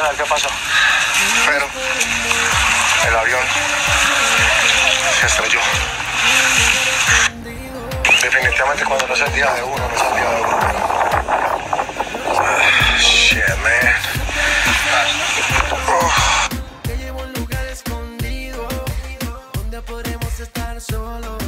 ver qué pasó. Pero el avión se estrelló. Definitivamente cuando no es el día de uno, no es el día de uno. Shit, man. Que llevo un lugar escondido donde podremos estar solos.